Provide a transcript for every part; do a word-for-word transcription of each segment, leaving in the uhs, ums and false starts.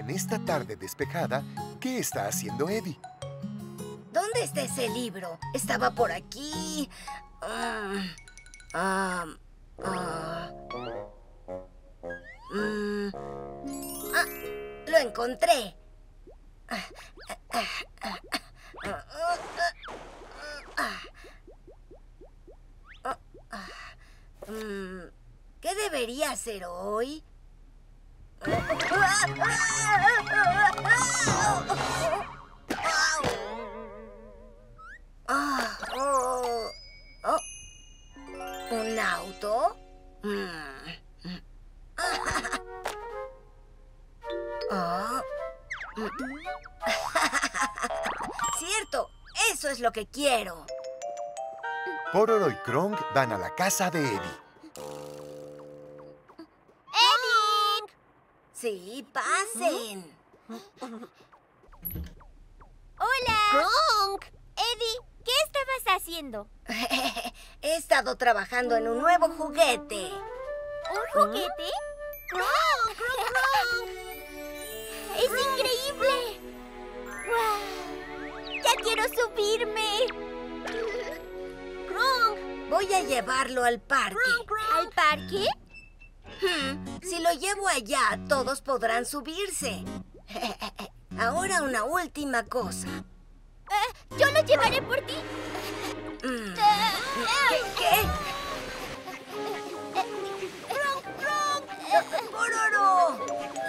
En esta tarde despejada, ¿qué está haciendo Eddie? ¿Dónde está ese libro? Estaba por aquí. Ah, ah, ah. Mm. Ah, lo encontré. ¿Qué debería hacer hoy? Ah, oh, oh. ¿Un auto? Mm. Oh. Cierto, eso es lo que quiero. Pororo y Krong van a la casa de Eddie. ¡Eddie! Sí, pasen. ¡Hola! ¡Krong! Eddie, ¿qué estabas haciendo? He estado trabajando en un nuevo juguete. ¿Un juguete? ¡Krong! ¡Krong! ¡Es increíble! ¡Guau! ¡Ya quiero subirme! ¡Krong! Voy a llevarlo al parque. ¿Al parque? Hmm, si lo llevo allá, todos podrán subirse. Ahora una última cosa. Uh, ¡Yo lo llevaré por ti! Mm. ¿Qué? ¿Qué? ¡Krong, Krong! ¡Pororo!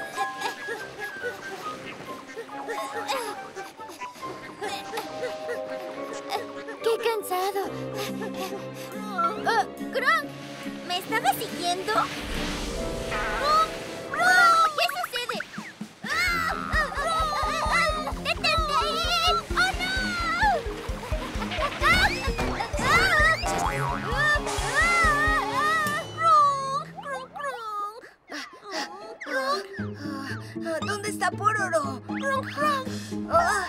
¡Qué cansado! Uh, ¡Krong! ¿Me estabas siguiendo? ¡Krong! ¡Krong! ¿Qué sucede? ¡Ah! ¡Ah! ¡Ah! ¡Ah! ¡Detente ahí! ¡Oh, no! ¿Dónde está Pororo? ¡Krong, Krong! Ah.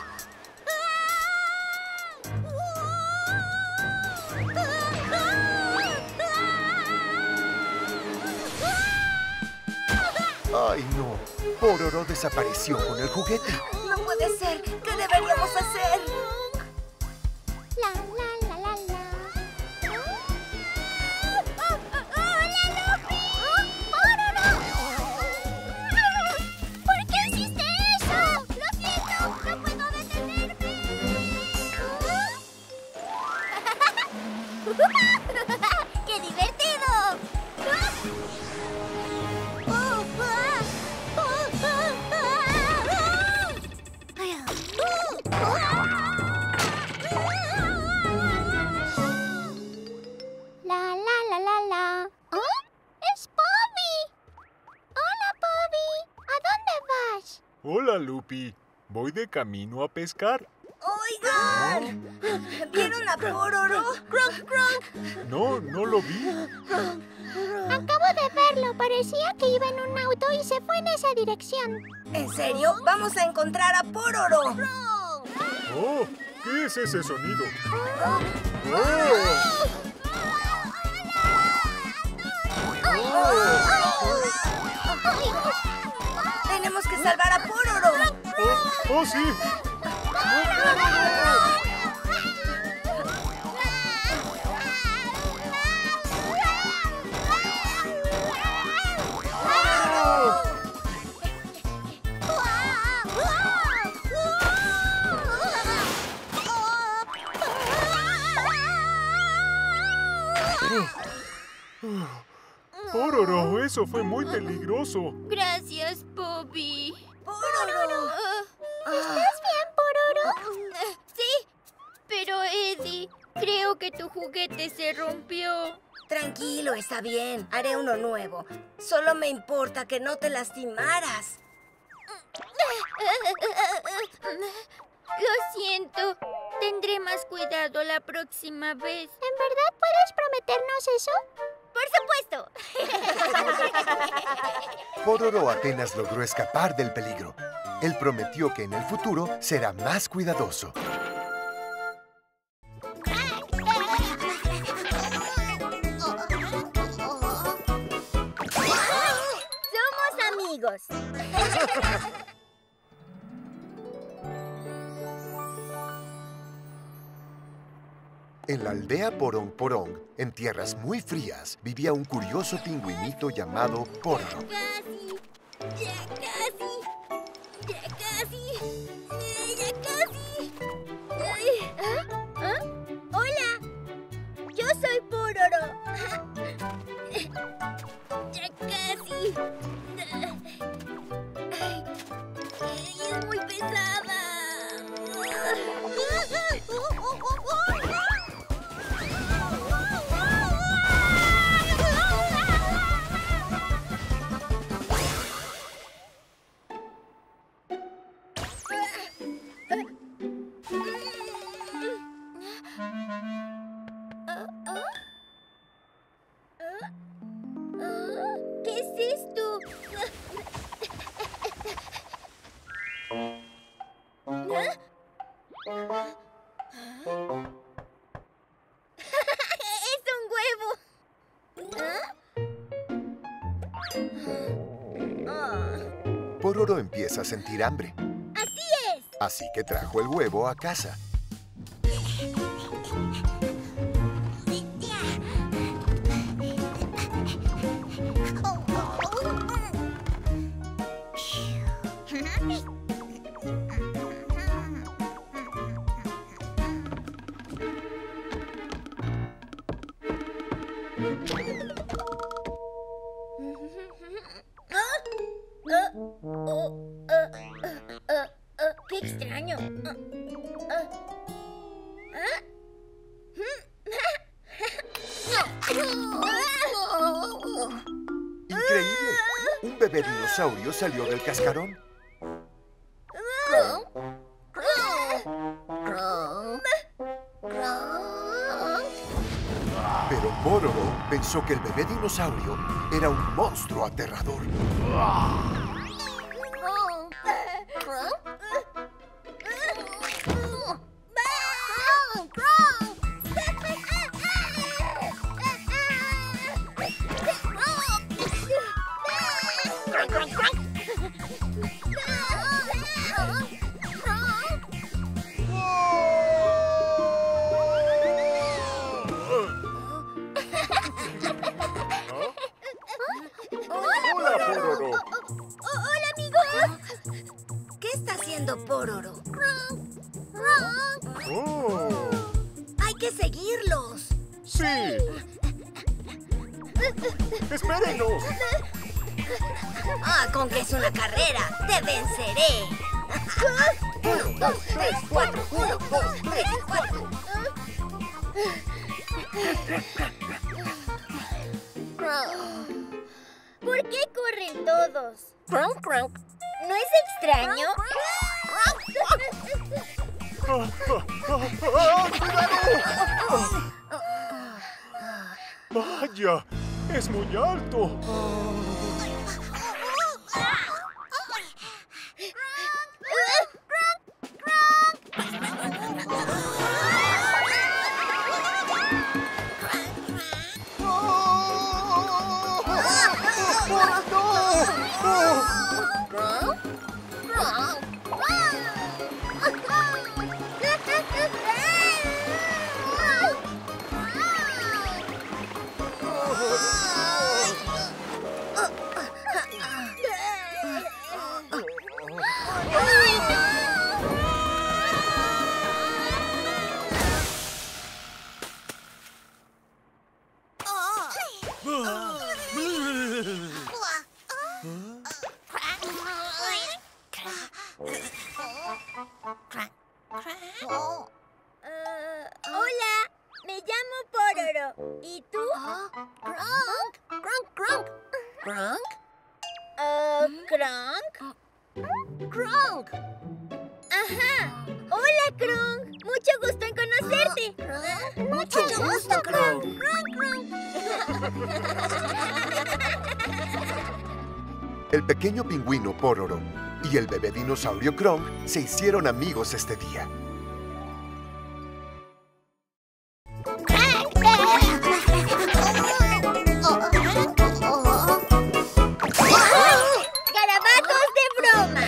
¡Ay, no! Pororo desapareció con el juguete. No puede ser. ¿Qué deberíamos hacer? La, la, la, la, la. ¡Hola, Lupi! ¡Pororo! ¿Por qué hiciste eso? ¡Lo siento! ¡No puedo detenerme! ¡Qué divertido! La, la, la, la, la. ¿Oh? ¡Es Pobi! ¡Hola, Pobi! ¿A dónde vas? Hola, Lupi. Voy de camino a pescar. ¡Oigan! ¿Vieron a Pororo? ¡Krong, Krong! No, no lo vi. Acabo de verlo. Parecía que iba en un auto y se fue en esa dirección. ¿En serio? ¡Vamos a encontrar a Pororo! Oh, ¿qué es ese sonido? Oh. ¡Oh! ¡Tenemos que salvar a Pororo! ¡Oh, oh sí! Pororo, eso fue muy peligroso. Gracias, Pobi. ¡Pororo! ¿Estás bien, Pororo? Sí, pero Eddie, creo que tu juguete se rompió. Tranquilo, está bien. Haré uno nuevo. Solo me importa que no te lastimaras. Lo siento. Tendré más cuidado la próxima vez. ¿En verdad puedes prometernos eso? ¡Por supuesto! Pororo apenas logró escapar del peligro. Él prometió que en el futuro será más cuidadoso. ¡Somos amigos! En la aldea Porong Porong, en tierras muy frías, vivía un curioso pingüinito llamado Pororo. Casi, ya casi, ya casi, ya casi. Ay, ¿ah? ¿Ah? Hola, yo soy Pororo. Ya casi. Ay, es muy pesada. ¿Qué es esto? ¡Es un huevo! ¿Ah? Pororo empieza a sentir hambre, ¡Así es! así que trajo el huevo a casa. ¡Qué extraño! ¡Increíble! Un bebé dinosaurio salió del cascarón. Pero Pororo pensó que el bebé dinosaurio era un monstruo aterrador. ¡Hola, Pororo! ¡Hola, amigos! ¿Qué está haciendo Pororo? ¡Oh! Hay que seguirlos. ¡Sí! ¡Espérenos! Ah, con que es una carrera, te venceré. Uno, dos, tres, cuatro. Uno, dos, tres, cuatro. ¿Por qué corren todos? ¿No es extraño? ¡Ah, ah, ah, ah, ¡cuidado! ¡Vaya! ¡Es muy alto! Ah, hola, me llamo Pororo. ¿Y tú? Kronk, Kronk, Kronk. ¿Kronk? Ah, ¿Kronk? Kronk. Ajá. Hola, Kronk. Mucho gusto en conocerte. Kronk. Mucho gusto, Kronk. El pequeño pingüino Pororo y el bebé dinosaurio Kronk se hicieron amigos este día. ¡Garabatos de broma!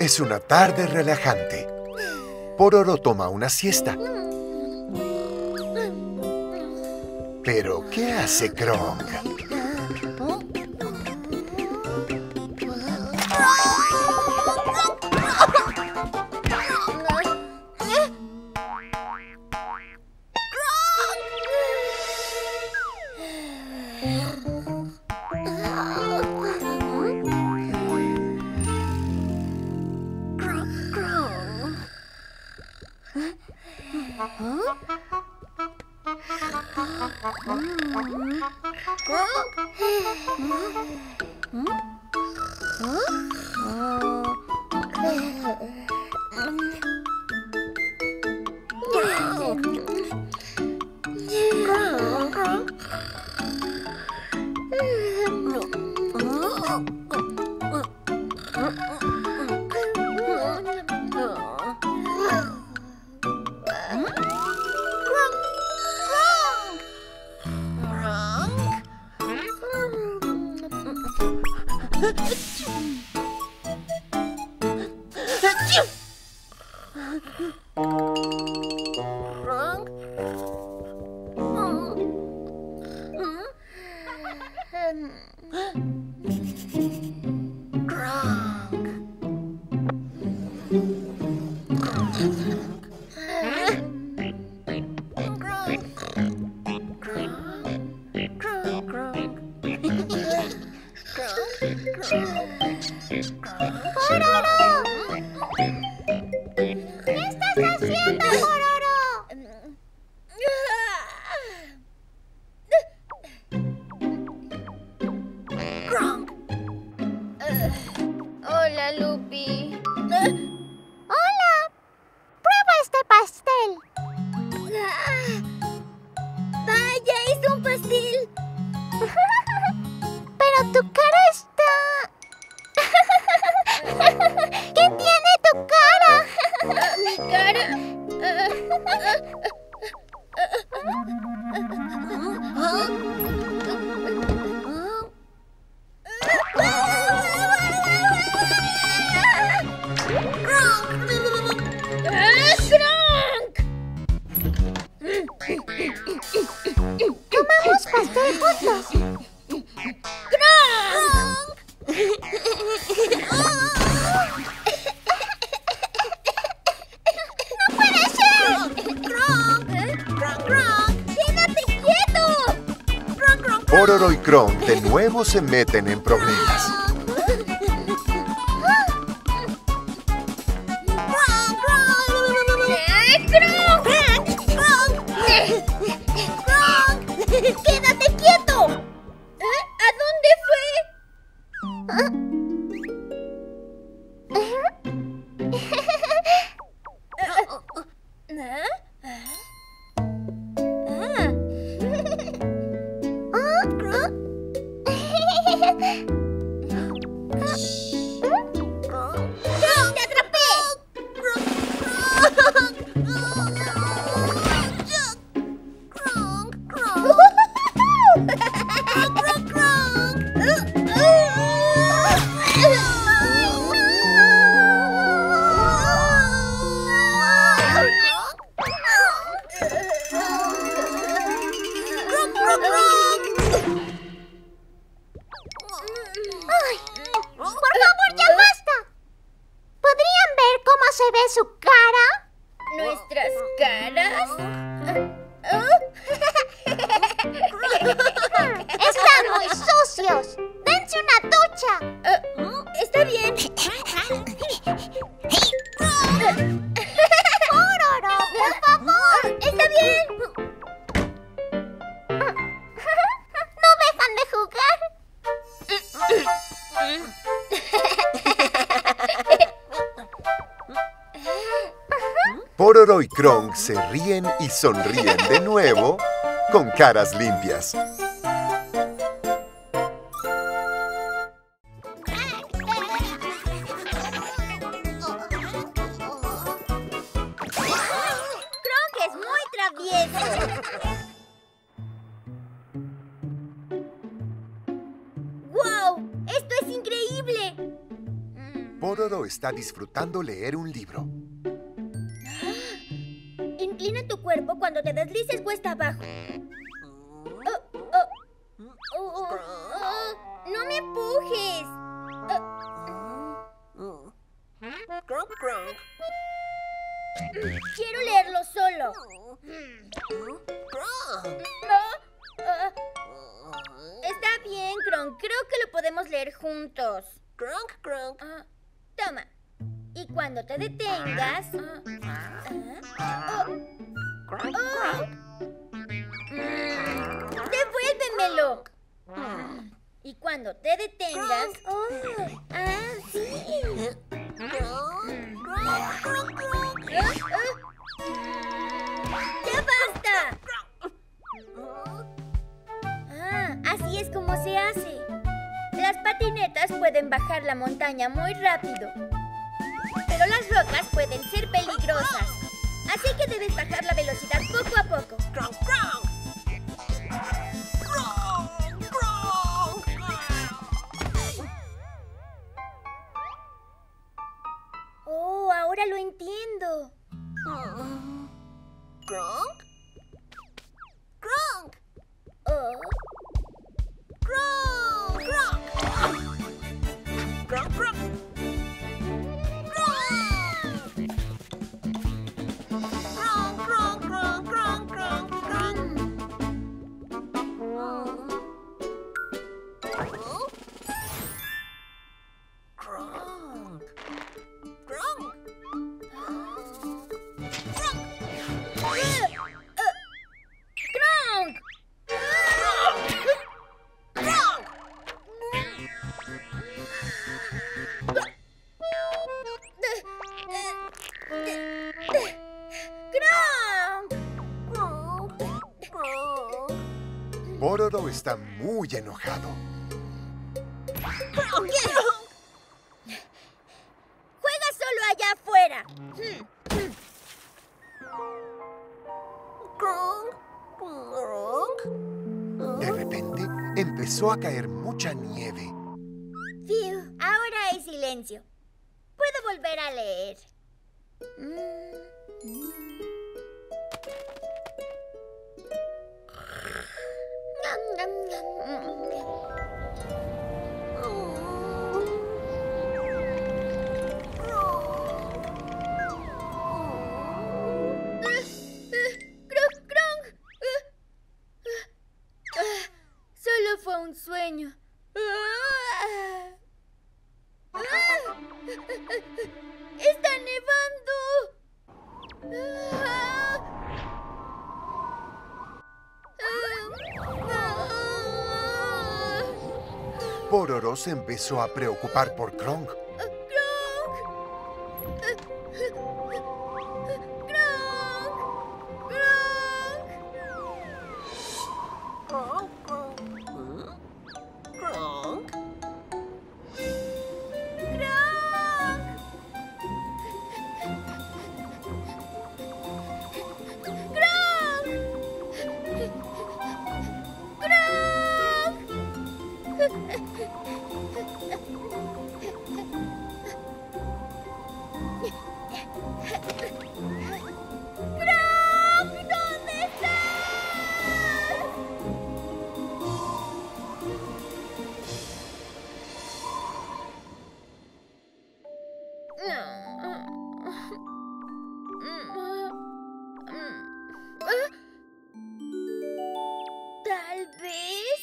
Es una tarde relajante. Pororo toma una siesta. ¿Pero qué hace Krong? Hola, Lupi. Hola. Prueba este pastel. ¡Vaya, es un pastel! Pero tu cara está... ¿Qué tiene tu cara? ¿Mi cara? Comamos pastel juntos. ¡No puede ser! ¡Quédate quieto! Pororo y Krong de nuevo se meten en problemas. ¡Quédate quieto! ¿Eh? ¿A dónde fue? ¡Te atrapé! Ay, por favor, ya basta. ¿Podrían ver cómo se ve su cara? ¿Nuestras caras? Están muy sucios. Dense una ducha. Uh, está bien. Pororo, por favor. Está bien. No dejan de jugar. Pororo y Krong se ríen y sonríen de nuevo con caras limpias. Krong es muy travieso. ¡Wow! ¡Esto es increíble! Pororo está disfrutando leer un libro. Inclina tu cuerpo cuando te deslices cuesta abajo. Oh, oh. Oh, oh, oh. ¡No me empujes! Oh. Quiero leerlo solo. Oh, oh. Está bien, Kronk. Creo que lo podemos leer juntos. Kronk, Kronk. Ah, toma. Y cuando te detengas... ah, ah, oh, oh. Mm, ¡devuélvemelo! Y cuando te detengas... Oh, ¡ah, sí! Ah, ah. ¡Ya basta! Ah, así es como se hace. Las patinetas pueden bajar la montaña muy rápido, pero las rocas pueden ser peligrosas. Así que debes bajar la velocidad poco a poco. Oh, ahora lo entiendo. Kronk? Kronk! Oh. Kronk! Kronk! Kronk, Kronk! Kronk, Kronk, Kronk, Kronk, Kronk, Kronk. Kronk. Kronk. ¡Kronk! Pororo está muy enojado. ¡Juega solo allá afuera! De repente, empezó a caer mucha nieve. Fiu, ahora hay silencio. Puedo volver a leer. Kronk, Kronk. Solo fue un sueño. ¡Está nevando! Pororo se empezó a preocupar por Kronk. Tal vez.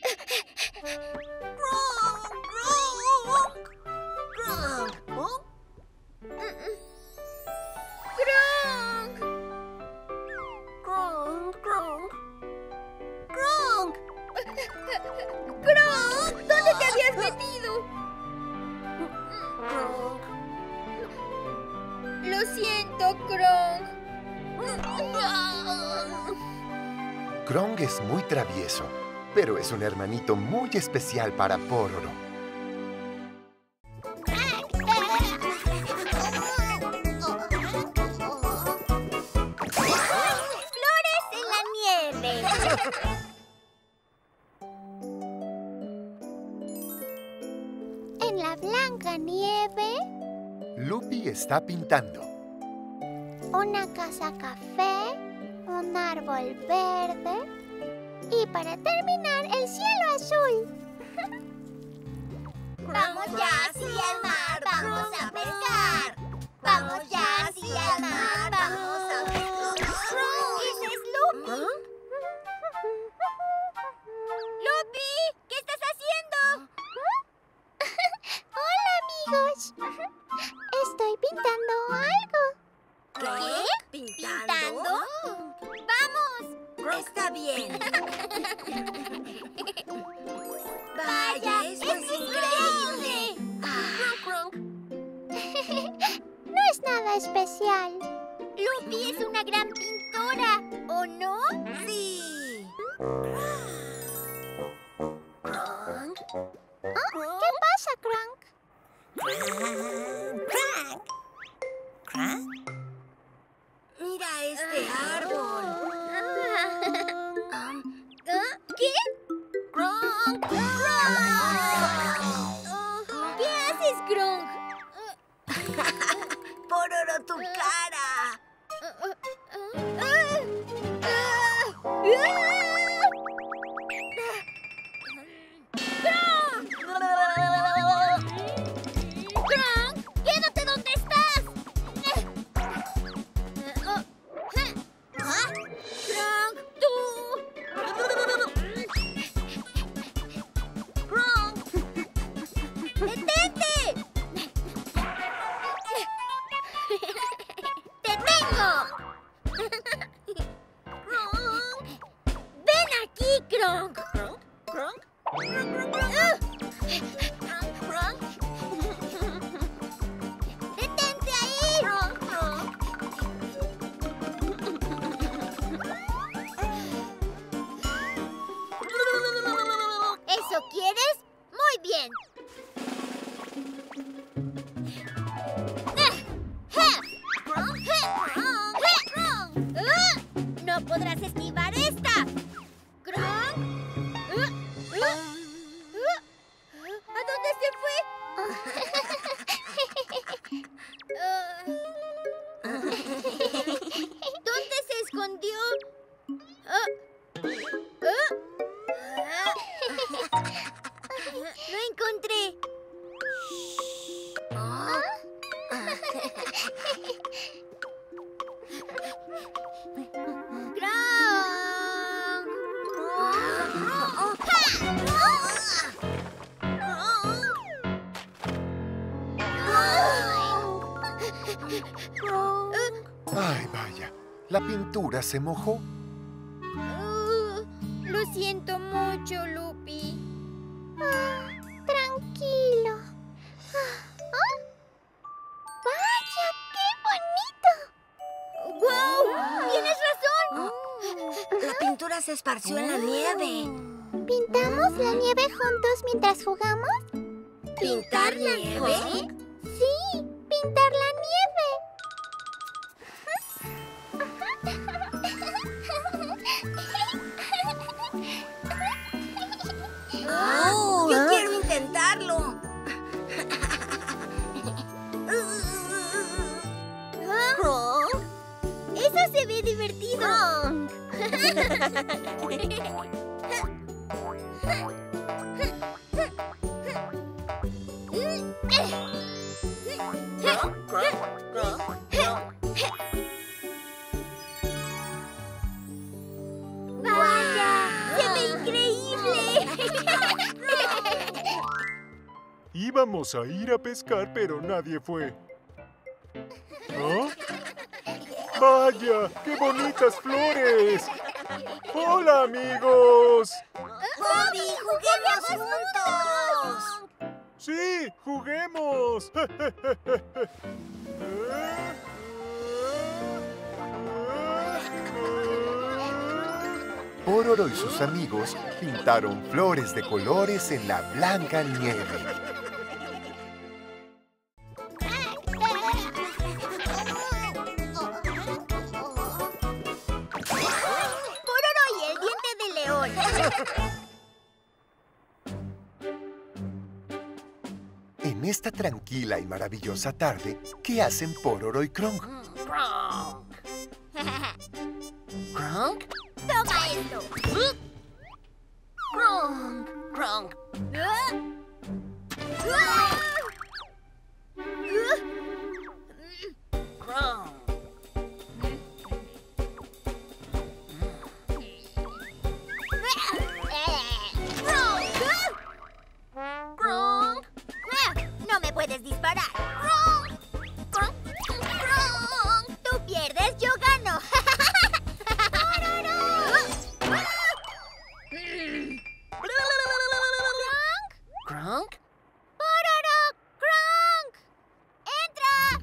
¡Kronk! ¿Dónde te habías metido? Lo siento, Kronk. Kronk es muy travieso, pero es un hermanito muy especial para Pororo. ¡Flores en la nieve! En la Blancanieve? Lupi está pintando. Una casa café, un árbol verde y para terminar el cielo azul. Vamos ya hacia el mar, vamos a pescar. Vamos ya hacia el mar, vamos a pescar. ¡Ese es Lupi! ¡Lupi! ¿Qué estás haciendo? Hola, amigos. Estoy pintando algo. ¿Qué? ¿Pintando? ¡Vamos! Está bien. Vaya, esto es increíble. Ah. No es nada especial. Lupi es una gran pintora, ¿o no? Sí. ¿Ah? ¿Qué pasa, Crank? Crank. Crank. Mira este árbol. ¿Qué? ¡Gronk! ¿Qué haces, Gronk? Pororo, tu cara. ¡Gronk! ¡Quédate donde estás! ¡Gronk, tú! ¡Gronk! ¡Detente! ¡Te tengo! ¡Gronk! ¡Ven aquí, Gronk! ¿Gronk? ¿Gronk? ¿Gronk? ¡Detente ahí! ¡Gronk! ¡Gronk! ¿Eso quieres? Muy bien. No podrás esquivar esta. ¿A dónde se fue? ¿Dónde se escondió? Lo encontré. Ay, vaya. La pintura se mojó. Uh, lo siento mucho, Lupi. Ah, tranquilo. Ah, ¡vaya, qué bonito! ¡Guau! ¡Tienes razón! La pintura se esparció en la nieve. ¿Pintamos la nieve juntos mientras jugamos? ¿Pintar la nieve? Sí, pintar la nieve. Oh, yo quiero intentarlo. Eso se ve divertido. ¡Vaya! ¡Se ve increíble! Íbamos a ir a pescar, pero nadie fue. ¿Ah? ¡Vaya! ¡Qué bonitas flores! ¡Hola, amigos! ¡Bobby, juguemos juntos! ¡Sí! ¡Juguemos! Pororo y sus amigos pintaron flores de colores en la Blancanieve. Pororo y el diente de león. En esta tranquila y maravillosa tarde, ¿qué hacen Pororo y Krong? Kronk. Kronk, toma esto. Kronk, Kronk. Kronk. Kronk. No me puedes disparar. Kronk. Kronk. Kronk. Tú pierdes, yo gano. Kronk. Kronk. Pororo. Kronk. Entra.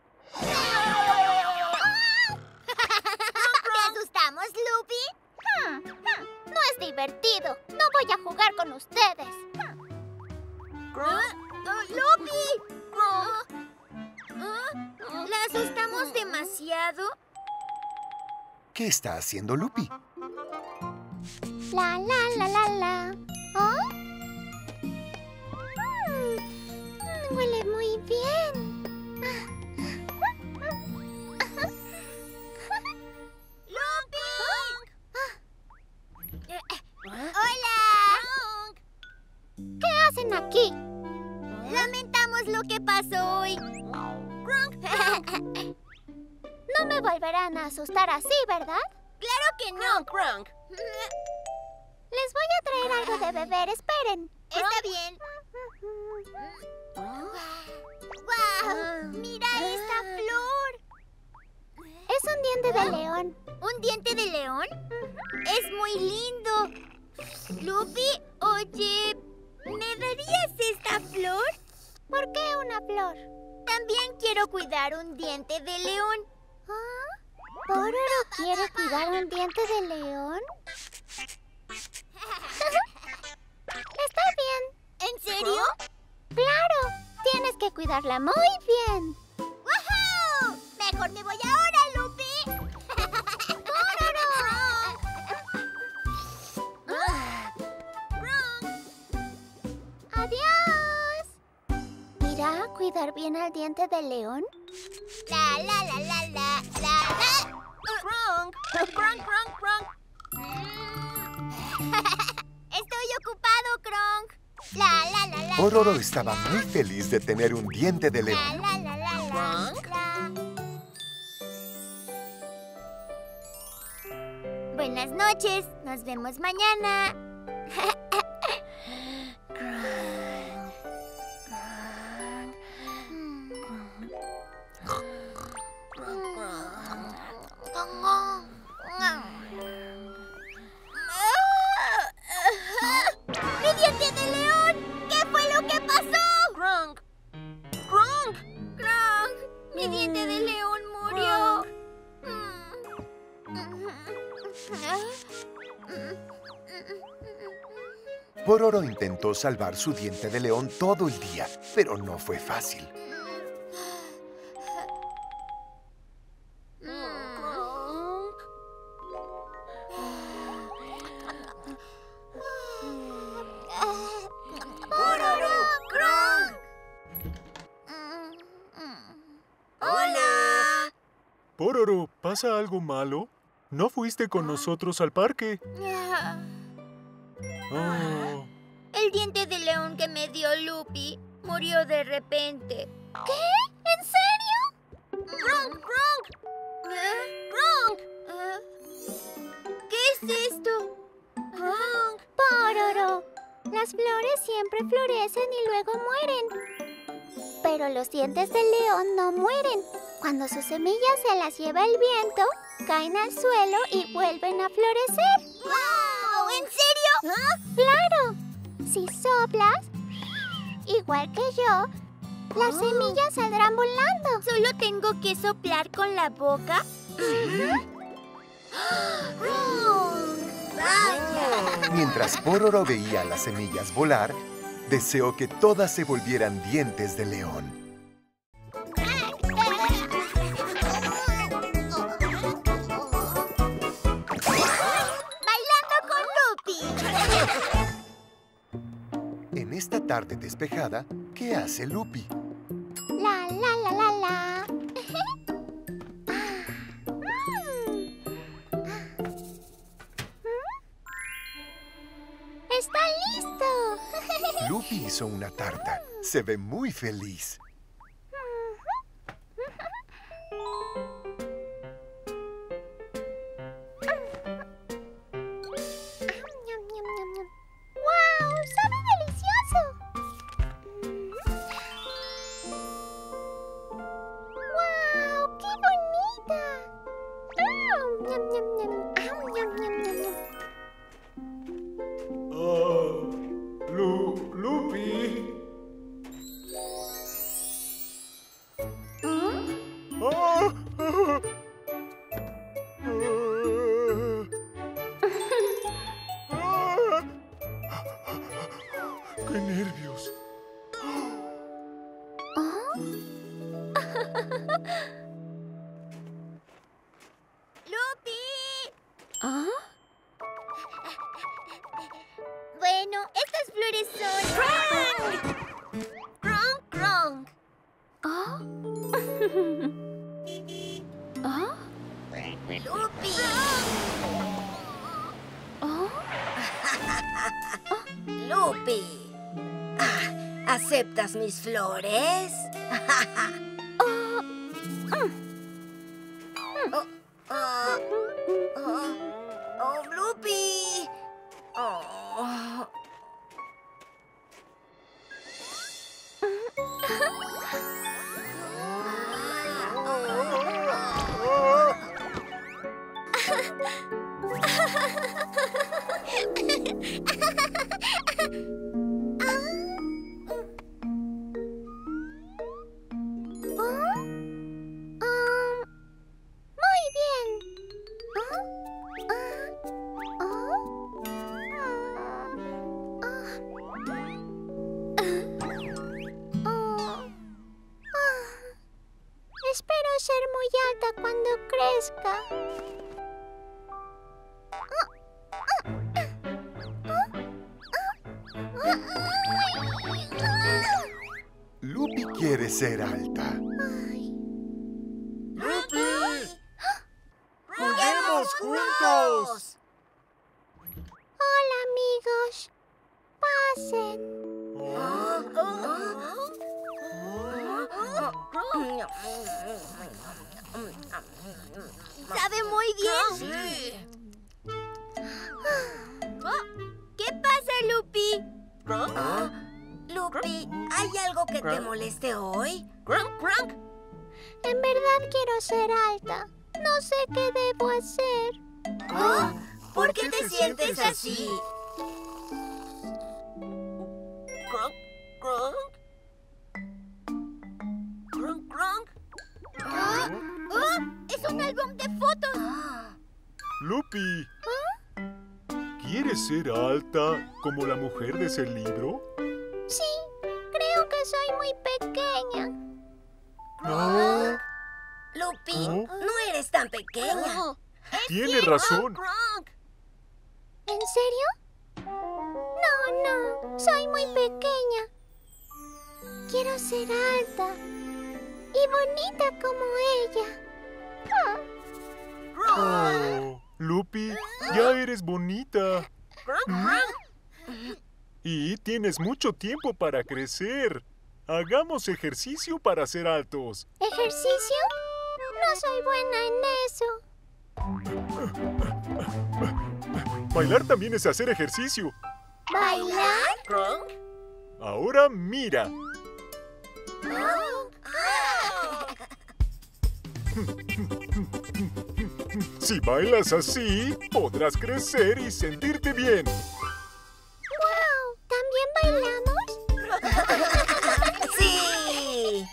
¿Te asustamos, Lupi? No es divertido. No voy a jugar con ustedes. ¡Lupi! ¿La asustamos demasiado? ¿Qué está haciendo Lupi? La, la, la, la, la. ¿Oh? Mm, huele muy bien. ¡Lupi! ¡Hola! ¿Qué hacen aquí? Lamentamos lo que pasó hoy. No me volverán a asustar así, ¿verdad? ¡Claro que no! Kronk. Les voy a traer algo de beber. Esperen. Está bien. ¡Guau! ¡Mira esta flor! Es un diente de león. ¿Un diente de león? Es muy lindo. Lupi, oye, ¿me darías esta flor? ¿Por qué una flor? También quiero cuidar un diente de león. ¿Ah? ¿Pororo quiere cuidar un diente de león? Está bien. ¿En serio? ¡Claro! Tienes que cuidarla muy bien. ¡Woohoo! Mejor me voy ahora, Lupi. ¡Pororo! ¡Adiós! ¿Irá a cuidar bien al diente de león? La, la, la, la, la, la, la. Kronk, Kronk, Kronk, Kronk. Estoy ocupado, Kronk. La, la, la, la. Pororo estaba muy feliz de tener un diente de La, león. la, la, la, la, la. Buenas noches. Nos vemos mañana. ¡Mi diente de león! ¿Qué fue lo que pasó? Kronk. Kronk. Kronk. Mi diente de león murió. Pororo intentó salvar su diente de león todo el día, pero no fue fácil. ¡Hola! Pororo, ¿pasa algo malo? ¿No fuiste con nosotros al parque? Oh. El diente de león que me dio Lupi murió de repente. ¿Qué? ¿En serio? ¡Kronk, Kronk! ¿Eh? ¡Kronk! ¿Eh? ¿Qué es esto? ¡Kronk! Pororo, las flores siempre florecen y luego mueren. Pero los dientes de león no mueren. Cuando sus semillas se las lleva el viento, caen al suelo y vuelven a florecer. ¡Wow! ¿En serio? ¿Ah? ¡Claro! Si soplas, igual que yo, las oh. semillas saldrán volando. ¿Solo tengo que soplar con la boca? ¡Oh! ¡Vaya! Mientras Pororo veía las semillas volar, deseó que todas se volvieran dientes de león. ¡Bailando con Lupi! En esta tarde despejada, ¿Qué hace Lupi? La, la, la, la, la. ¡Está listo! Lupi hizo una tarta. Se ve muy feliz. ¡Wow! ¡Sabe delicioso! ¡Wow! ¡Qué bonita! ¡Ah! ¡Ñam, ñam, ñam! ¡Ah! ¡Ñam, ñam, ñam, ñam! Ah, Lu, Lupi. Ah, ah, ah. Ah. ¡Qué nervios! ¡Lupi! ¿Ah? Bueno, estas flores son... ¡Cronk! ¡Cronk! ¿Ah? ¿Ah? ¡Lupi! ¿Ah? ¡Lupi! Ah, ¿aceptas mis flores? Oh, Oh, ah, oh, oh, Lupi. Oh. muy bien. ¿Ah? ¿Ah? ¿Ah? ¿Ah? Espero ser muy alta cuando crezca. Lupi quiere ser alta. ¡Lupi! ¡Juguemos juntos! Hola, amigos. Pasen. Sabe muy bien. ¿Qué pasa, Lupi? Ah, Lupi, ¿hay algo que te moleste hoy? En verdad quiero ser alta. No sé qué debo hacer. Ah, ¿por qué te sientes así? ¿Ah? ¡Ah! ¡Es un álbum de fotos! Ah, Lupi, ¿quieres ser alta como la mujer de ese libro? Sí, creo que soy muy pequeña. No, Lupi, ¿Oh? no eres tan pequeña. tiene razón. ¿En serio? No, no, soy muy pequeña. Quiero ser alta y bonita como ella. Oh, Lupi, ya eres bonita. Y tienes mucho tiempo para crecer. Hagamos ejercicio para ser altos. ¿Ejercicio? No soy buena en eso. Bailar también es hacer ejercicio. ¿Bailar? Ahora mira. Si bailas así, podrás crecer y sentirte bien. ¡Wow! ¿También bailamos? ¡Sí!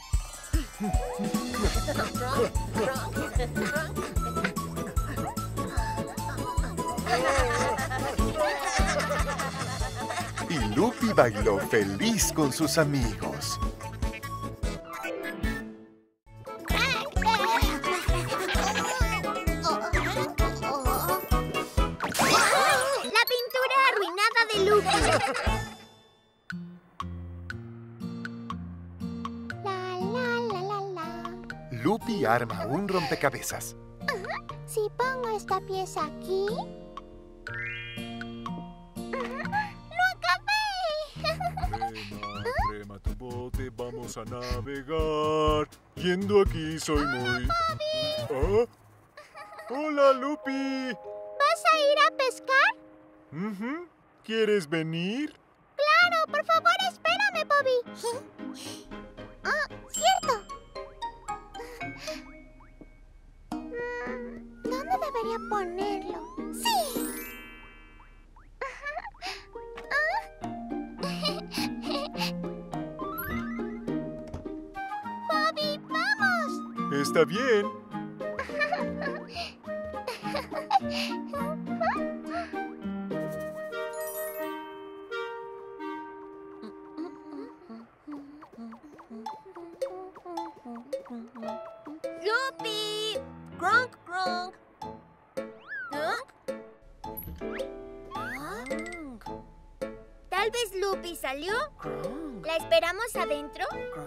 Y Lupi bailó feliz con sus amigos. La pintura arruinada de Lupi. Lupi arma un rompecabezas. Si pongo esta pieza aquí... ¡lo acabé! Rema, rema tu bote, vamos a navegar. Yendo aquí soy muy... ¿Ah? ¡Hola, Lupi! ¿Vas a ir a pescar? Ujú. ¿Quieres venir? ¡Claro! ¡Por favor, espérame, Bobby! ¡Ah, cierto! Mm, ¿dónde debería ponerlo? ¡Sí! ¡Bobby, vamos! Está bien. ¡Lupi! ¡Gronk, gronk! ¿Ah? ¿Ah? ¿Tal vez Lupi salió? ¿La esperamos adentro?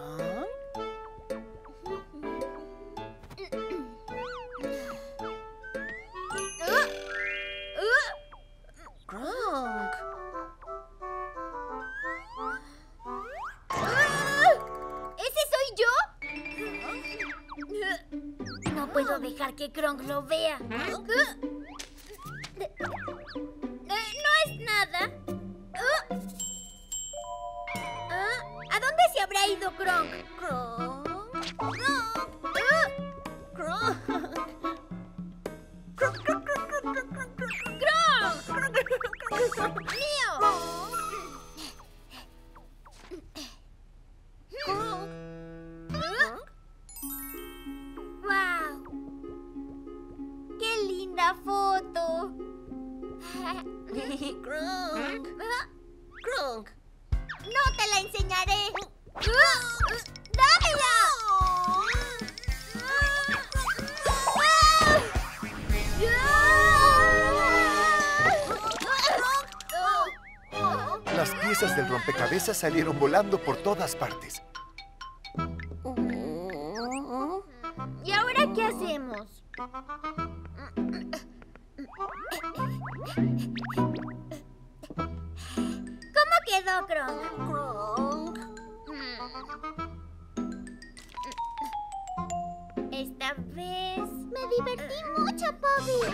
No puedo dejar que Gronk lo vea. Eh, no es nada. Ah, ¿a dónde se habrá ido Gronk? Gronk. Gronk. Gronk. ¡Mío! ¡Wow! ¡Qué linda foto! Gronk. Gronk. ¡No te la enseñaré! ¡Dámela! Las piezas del rompecabezas salieron volando por todas partes. ¿Y ahora qué hacemos? ¿Cómo quedó, Gronk? Gronk. Esta vez... Me divertí mucho, Bobby.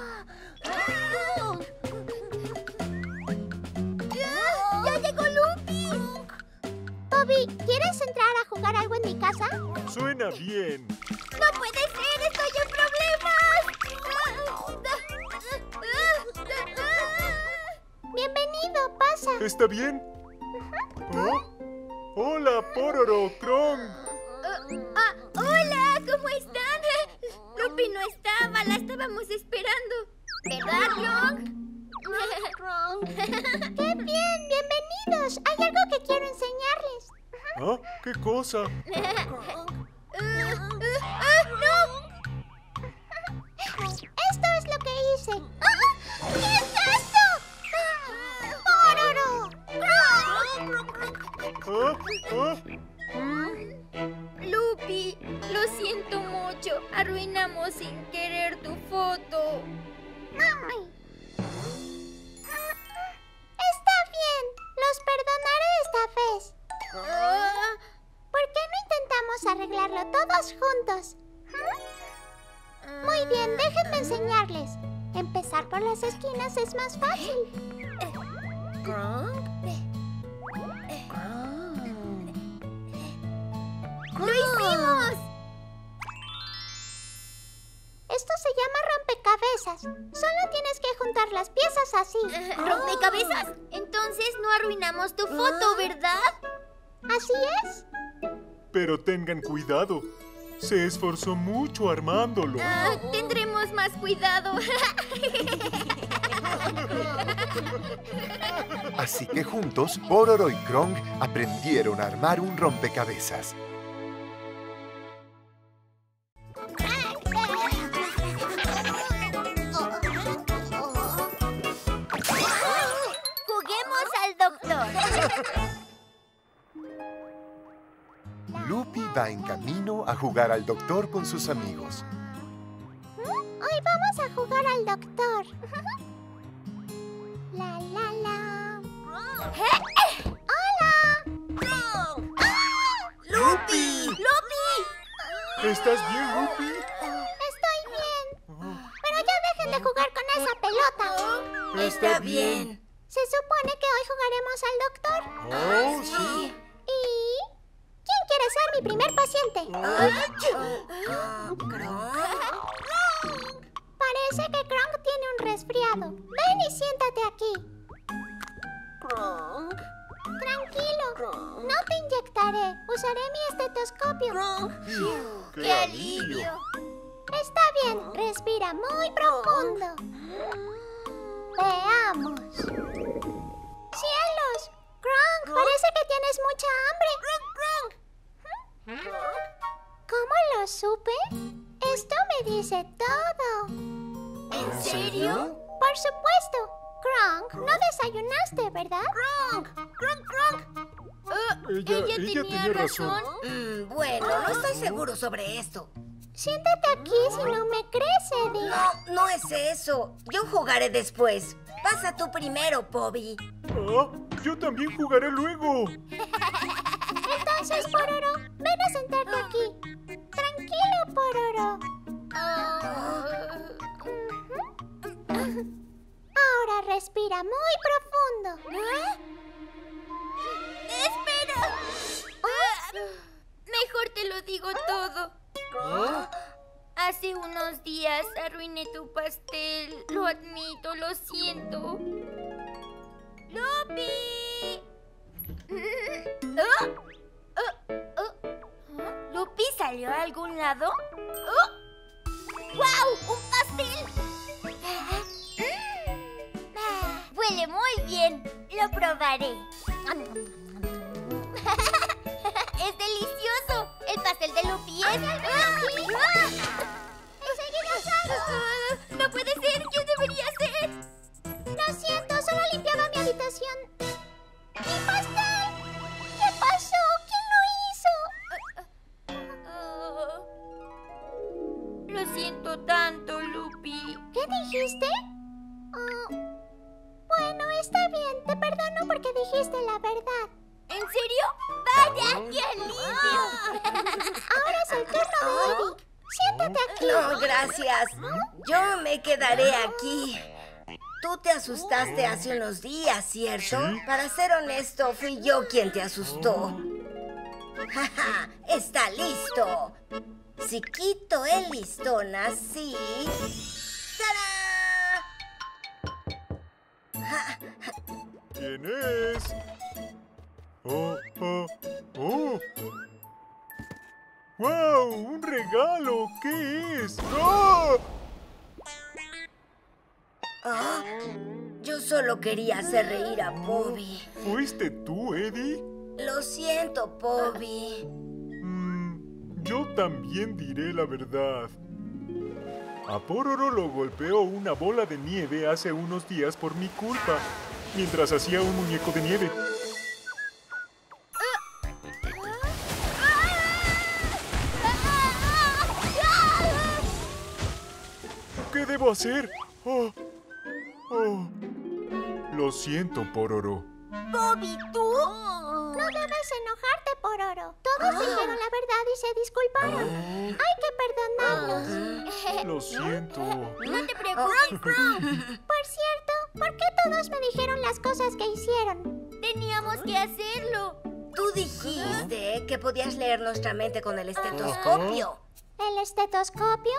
¡Ya llegó Lupi! Bobby, ¿quieres entrar a jugar algo en mi casa? Suena bien. ¡No puede ser! ¡Estoy en problemas! Bienvenido, pasa. ¿Está bien? ¿Oh? Hola, Pororo, Gronk. Ah, ¡hola! ¿Cómo están? Lupi no estaba, la estábamos esperando. ¿Verdad, Gronk? Gronk. ¡Qué bien! ¡Bienvenidos! Hay algo que quiero enseñarles. ¿Ah? ¿Qué cosa? Gronk. ¡Ah, no! Esto es lo que hice. ¡Ah! ¿Qué es esto? ¡Pororo! ¿Ah? ¿Ah? Lupi, lo siento mucho. Arruinamos sin querer tu foto. Ay. Está bien. Los perdonaré esta vez. Ah, ¿Por qué no intentamos arreglarlo todos juntos? Muy bien, déjenme enseñarles. Empezar por las esquinas es más fácil. ¿Gronk? ¡Lo hicimos! Esto se llama rompecabezas. Solo tienes que juntar las piezas así. ¿Rompecabezas? Entonces no arruinamos tu foto, ¿verdad? ¿Así es? Pero tengan cuidado. Se esforzó mucho armándolo. Ah, tendremos más cuidado. Así que juntos, Pororo y Gronk aprendieron a armar un rompecabezas. Juguemos al doctor. Lupi va en camino a jugar al doctor con sus amigos. Hoy vamos a jugar al doctor. La, la, la. ¡Hola! ¡Lupi! ¡Lupi! ¿Estás bien, Lupi? Estoy bien. Pero ya dejen de jugar con esa pelota. Está bien. Se supone que hoy jugaremos al doctor. Oh, sí. ¿Y quién quiere ser mi primer paciente? Parece que Kronk tiene un resfriado. Ven y siéntate aquí. Tranquilo, no te inyectaré. Usaré mi estetoscopio. ¡Qué alivio! Está bien, respira muy profundo. Veamos. ¡Cielos! Kronk, parece que tienes mucha hambre. ¿Cómo lo supe? Esto me dice todo. ¿En serio? Por supuesto. Kronk, no desayunaste, ¿verdad? Kronk, Kronk, Kronk. Ella, ella tenía razón. Mm, bueno, no estoy seguro sobre esto. Siéntate aquí si no me crees, Eddie. No, no es eso. Yo jugaré después. Pasa tú primero, Bobby. Ah, yo también jugaré luego. Entonces, Pororo, ven a sentarte aquí. Tranquilo, Pororo. Ahora respira muy profundo. ¡Espera! Mejor te lo digo todo. Hace unos días arruiné tu pastel. Lo admito, lo siento. ¡Lupi! ¿Oh? ¿Oh? ¿Oh? ¿Lupi salió a algún lado? ¡Oh! ¡Guau! ¡Un pastel! Huele muy bien. Lo probaré. ¡Es delicioso! ¡El pastel de Lupi es... ¡Enseguida salgo! ¡No puede ser! ¿Quién debería ser? Lo siento, solo limpiaba mi habitación. ¡Mi pastel! ¿Qué pasó? ¿Quién lo hizo? Oh, lo siento tanto, Lupi. ¿Qué dijiste? Oh, bueno, está bien. Te perdono porque dijiste la verdad. ¿En serio? ¡Vaya! ¡Qué alivio! Ahora es el turno de Eddie. Siéntate aquí. No, gracias. Yo me quedaré aquí. Tú te asustaste hace unos días, ¿cierto? ¿Sí? Para ser honesto, fui yo quien te asustó. Jaja, está listo. Si quito el listón así... ¡Tarán! ¿Quién es? Oh, oh, oh. ¡Wow! ¡Un regalo! ¿Qué es? ¡Oh! Ah, yo solo quería hacer reír a Bobby. ¿Fuiste tú, Eddie? Lo siento, Bobby. Mm, yo también diré la verdad. A Pororo lo golpeó una bola de nieve hace unos días por mi culpa, mientras hacía un muñeco de nieve. ¿Qué debo hacer? Oh, oh. Lo siento, Pororo. Bobby, ¿tú? No debes enojarte, Pororo. Todos dijeron la verdad y se disculparon. Hay que perdonarlos. Lo siento. No te preocupes. Por cierto, ¿por qué todos me dijeron las cosas que hicieron? Teníamos que hacerlo. Tú dijiste que podías leer nuestra mente con el estetoscopio. ¿El estetoscopio?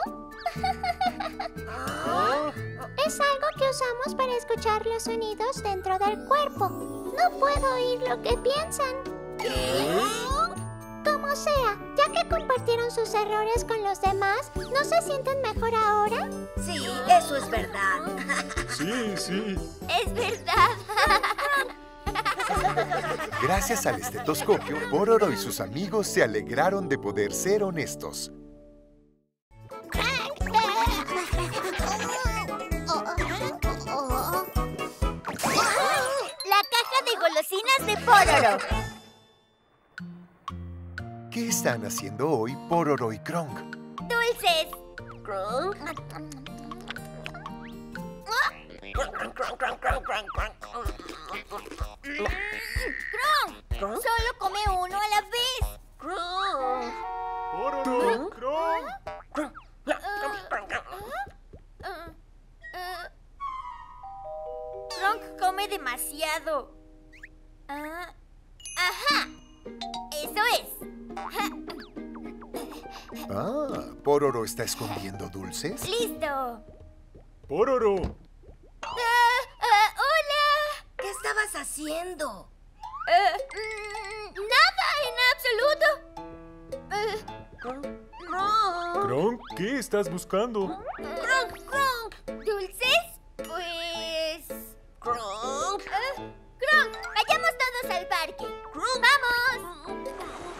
Es algo que usamos para escuchar los sonidos dentro del cuerpo. No puedo oír lo que piensan. ¿Qué? Como sea, ya que compartieron sus errores con los demás, ¿no se sienten mejor ahora? Sí, eso es verdad. Sí, sí. Es verdad. Gracias al estetoscopio, Pororo y sus amigos se alegraron de poder ser honestos. La caja de golosinas de Pororo. ¿Qué están haciendo hoy Pororo y Kronk? ¡Dulces! Kronk. ¡Kronk! ¡Solo come uno a la vez! Kronk. ¡Pororo! ¡Kronk! Uh, uh, Kronk come demasiado. Ah, ¡ajá! ¡Eso es! Ah, ¿Pororo está escondiendo dulces? ¡Listo! ¡Pororo! Ah, ah, ¡hola! ¿Qué estabas haciendo? Ah, mm, ¡nada en absoluto! Ah, Kronk. Kronk. ¡Kronk! ¿Qué estás buscando? Kronk. Kronk. ¿Dulces? Pues... Kronk. ah, ¡Kronk! ¡Vayamos todos al parque! Kronk. ¡Vamos!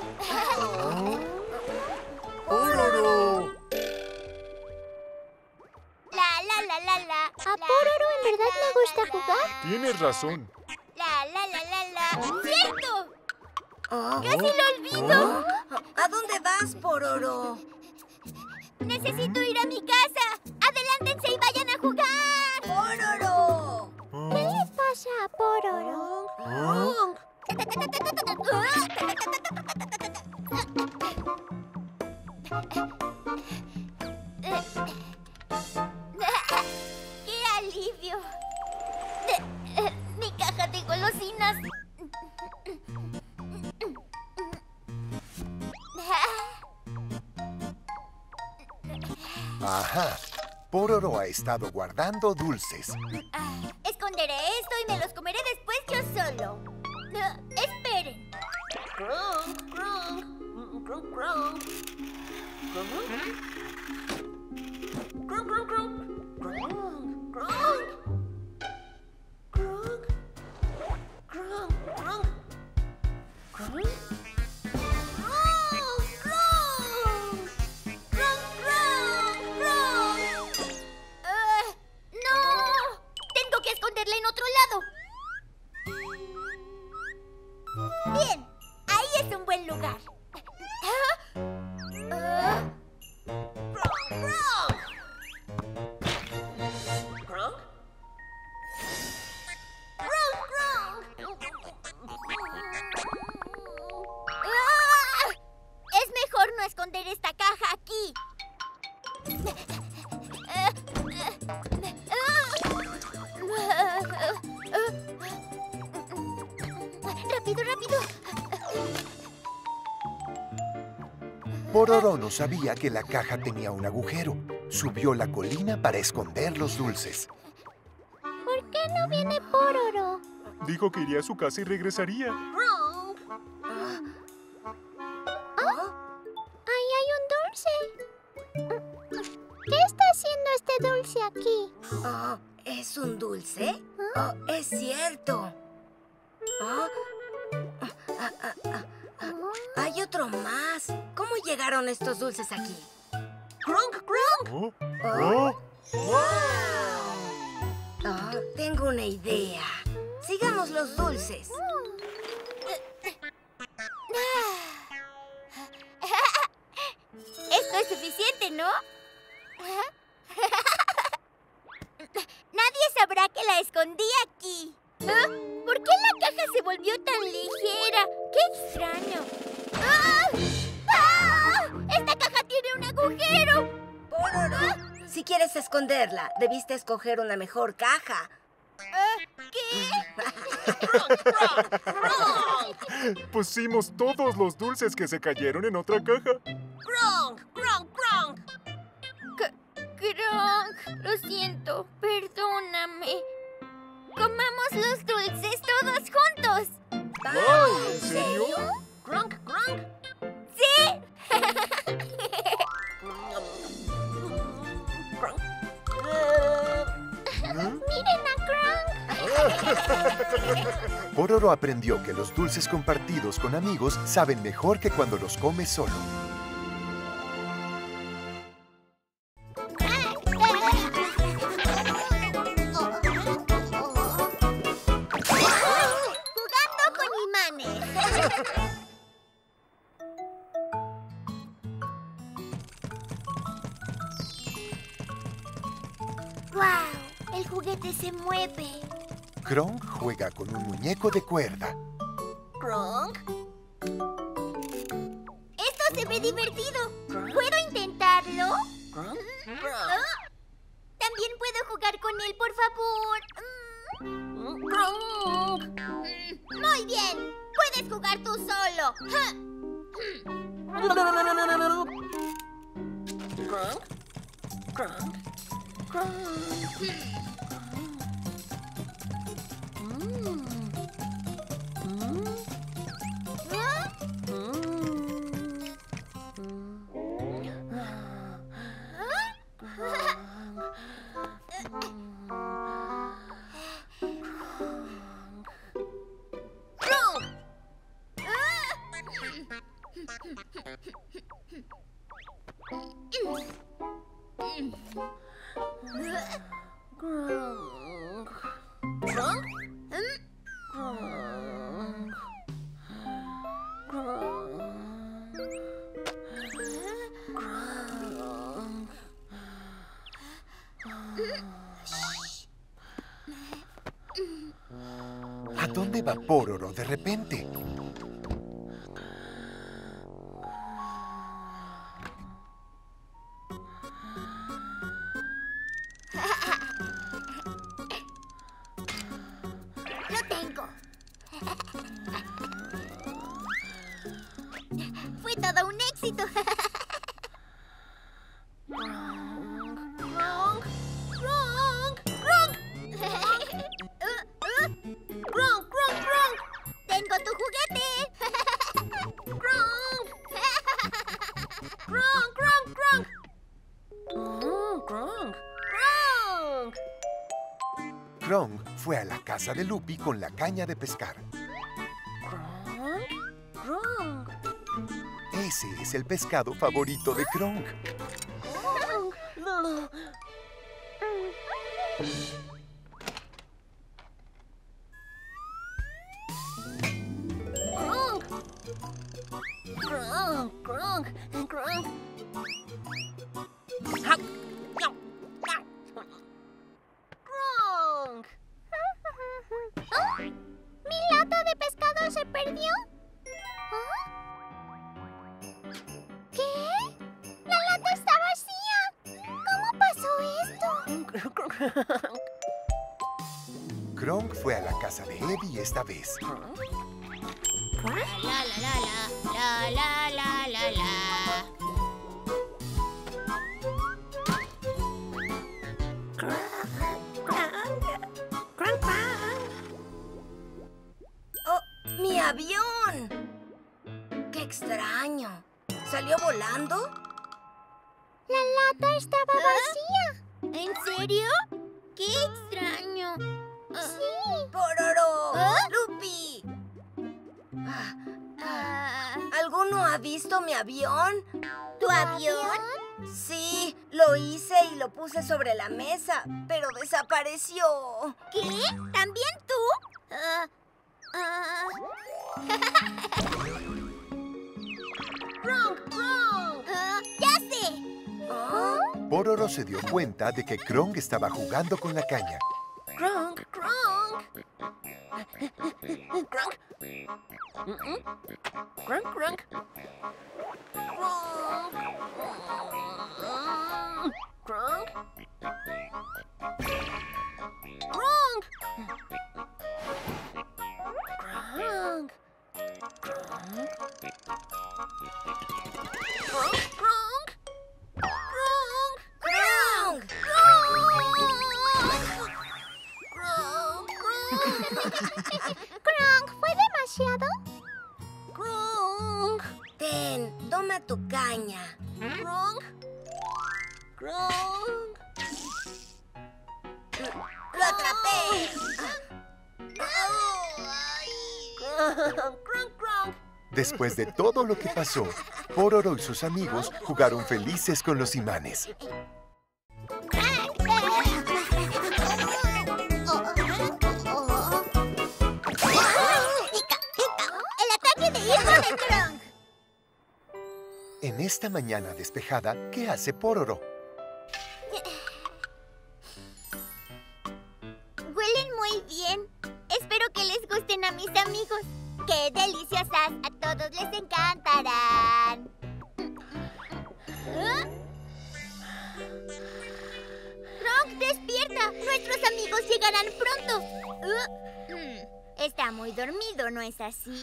¡Pororo! La, la, la, la, la. A Pororo en verdad le gusta jugar. Tienes razón. La, la, la, la, la. ¡Cierto! Oh. ¡Casi lo olvido! ¿A dónde vas, Pororo? ¡Necesito ir a mi casa! ¡Adelántense y vayan a jugar! ¡Pororo! ¿Qué le pasa a Pororo? Kronk. ¡Qué alivio! ¡Mi caja de golosinas! Ajá. Pororo ha estado guardando dulces. Esconderé esto y me los comeré después yo solo. Ah, esperen. Kronk. Kronk. Kronk. Kronk. Kronk. Kronk. Kronk. Kronk. Kronk. Kronk. Kronk. Kronk. Kronk. Ah, ¡no! Tengo que esconderla en otro lado. Bien, ahí es un buen lugar. Ah, ah, ¡ah! Es mejor no esconder esta caja aquí. ¡Rápido, rápido! Pororo no sabía que la caja tenía un agujero. Subió la colina para esconder los dulces. ¿Por qué no viene Pororo? Dijo que iría a su casa y regresaría. Ahí hay un dulce. ¿Qué está haciendo este dulce aquí? Oh, ¿es un dulce? Oh, es cierto. Oh. Ah, ah, ah, ah. Hay otro más. ¿Cómo llegaron estos dulces aquí? ¡Kronk, Kronk! ¡Oh! ¡Oh! Oh, tengo una idea. Sigamos los dulces. Esto es suficiente, ¿no? Nadie sabrá que la escondí aquí. ¿Ah? ¿Por qué la caja se volvió tan ligera? ¡Qué extraño! ¡Ah! ¡Ah! ¡Esta caja tiene un agujero! Pororo, si quieres esconderla, debiste escoger una mejor caja. Ah, ¿qué? Pusimos todos los dulces que se cayeron en otra caja. ¡Kronk, Kronk, Kronk! Kronk, lo siento, perdóname. Comamos los dulces todos juntos. Wow, ¿en serio? ¡Kronk, Kronk! ¡Sí! ¡Miren a Kronk! Pororo aprendió que los dulces compartidos con amigos saben mejor que cuando los comes solo. Jugando con imanes. ¡Guau! El juguete se mueve. Kronk juega con un muñeco de cuerda. ¿Kronk? Esto se ve divertido. ¿Puedo intentarlo? ¿Ah? También puedo jugar con él, por favor. ¡Kronk! Muy bien. Puedes jugar tú solo. Kronk, Kronk, Kronk. ¿A dónde va Póroro de repente? Lo tengo. Fue todo un éxito. Kronk, Kronk, Kronk. Kronk, Kronk, Kronk. Tengo tu juguete. Kronk. Kronk, Kronk, Kronk. Oh, Kronk. Kronk. Kronk fue a la casa de Lupi con la caña de pescar. Kronk, Kronk. Ese es el pescado favorito de Kronk. Kronk. Kronk, Kronk, Kronk. Kronk. ¿Ah? ¿Mi lata de pescado se perdió? ¿Ah? ¿Qué? ¡La lata está vacía! ¿Cómo pasó esto? Kronk fue a la casa de Eddie esta vez. La la la la la la la la. ¡Oh, mi avión! ¡Qué extraño! ¿Salió volando? La lata estaba vacía. ¿En serio? ¡Qué extraño! Sí. ¡Pororo! ¿Ah? ¡Lupi! Ah, Ah, ¿Alguno ha visto mi avión? ¿Tu avión? Sí, lo hice y lo puse sobre la mesa, pero desapareció. ¿Qué? ¿También tú? Ah, ah. Kronk, Kronk. Ah, ¡ya sé! ¿Ah? Póroro se dio cuenta de que Kronk estaba jugando con la caña. Kronk, Kronk. Kronk. Mm-mm. Kronk, Kronk. Kronk. Kronk. Kronk. Kronk. Kronk. Kronk, Kronk. Kronk. ¡Kronk! Kronk, ¿fue demasiado? Kronk. Ten, toma tu caña. Kronk. Kronk. ¡Lo atrapé! Kronk, Kronk, Kronk. Después de todo lo que pasó, Póroro y sus amigos jugaron felices con los imanes. ¡El ataque de hierro de Kronk! En esta mañana despejada, ¿qué hace Póroro? mis amigos. ¡Qué deliciosas! A todos les encantarán. ¿Ah? ¡Kronk, despierta! ¡Nuestros amigos llegarán pronto! Uh, hmm, está muy dormido, ¿no es así?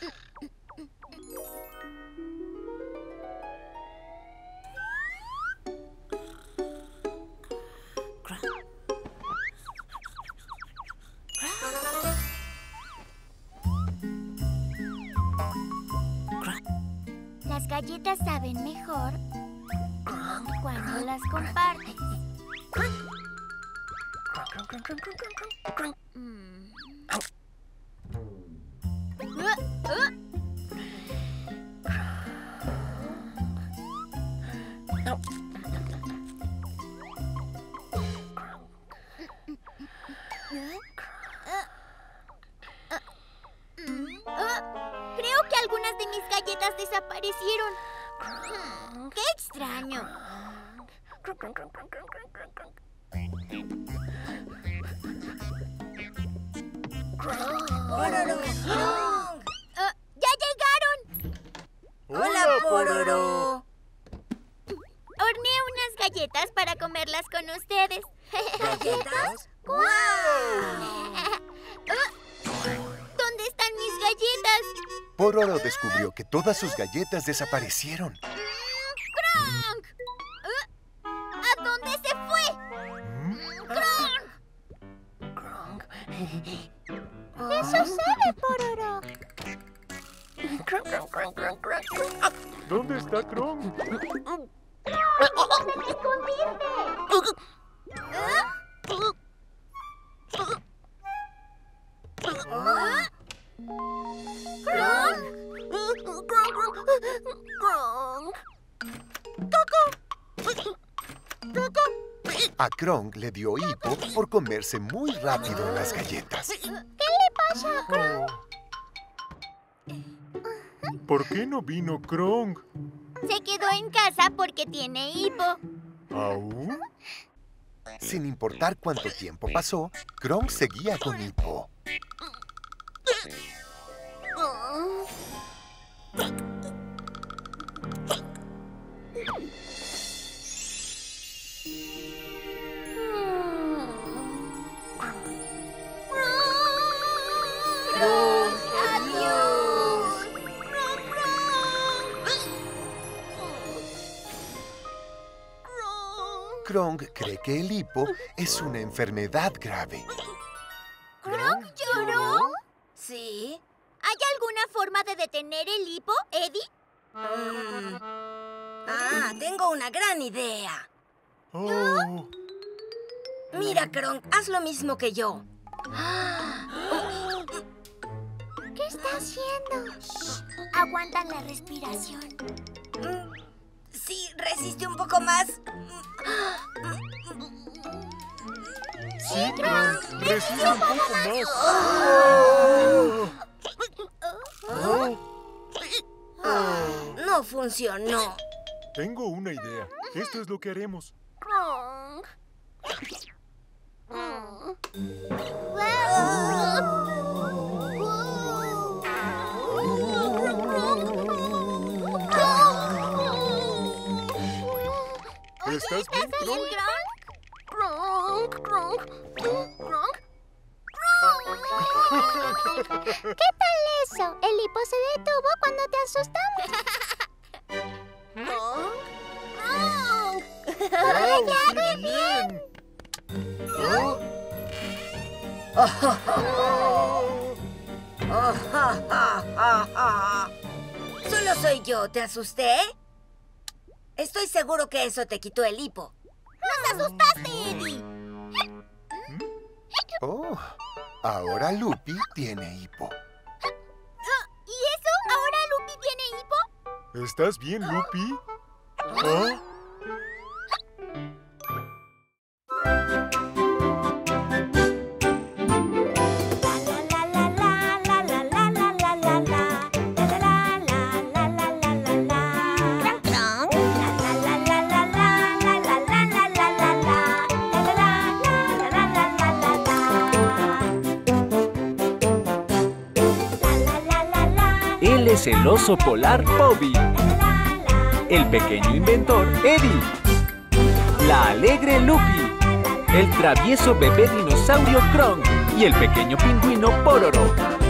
Las galletas saben mejor cuando las compartes. Mm. Uh, uh. Creo que algunas de mis galletas desaparecieron. Hmm, ¡qué extraño! ¡Pororo! ¡Kronk! Uh, ¡ya llegaron! ¡Hola, Pororo! Horneé unas galletas para comerlas con ustedes. ¿Galletas? ¡Guau! Uh, ¿dónde están mis galletas? Pororo descubrió que todas sus galletas desaparecieron. ¡Kronk! Uh, ¿a dónde se fue? ¡Kronk! ¿Qué sucede, Pororo? ¿Dónde está Kronk? ¿Dónde te escondiste? ¿Ah? ¿Kronk? A Kronk le dio hipo por comerse muy rápido las galletas. ¿Qué le pasa a Kronk? ¿Por qué no vino Kronk? Se quedó en casa porque tiene hipo. ¿Aún? Sin importar cuánto tiempo pasó, Kronk seguía con hipo. Kronk cree que el hipo es una enfermedad grave. ¿Kronk lloró? ¿Sí? ¿Hay alguna forma de detener el hipo, Eddie? Mm. Ah, tengo una gran idea. Oh. Mira, Kronk, haz lo mismo que yo. ¿Qué está haciendo? Aguanta la respiración. Mm, Sí, resiste un poco más. Sí, Kronk. Resiste un poco más. Oh. Oh, no funcionó. Tengo una idea. Esto es lo que haremos. ¿Estás bien, Kronk? Kronk, Kronk, Kronk. ¿Qué tal eso? El hipo se detuvo cuando te asustamos. Kronk, Kronk. ¡Wow! ¡Qué bien! Solo soy yo, ¿te asusté? Estoy seguro que eso te quitó el hipo. ¡Nos asustaste, Eddie! Oh, ahora Lupi tiene hipo. ¿Y eso? ¿Ahora Lupi tiene hipo? ¿Estás bien, Lupi? ¿Ah? es el oso polar Bobby. El pequeño inventor Eddie. La alegre Lupi. El travieso bebé dinosaurio Krong. Y el pequeño pingüino Pororo.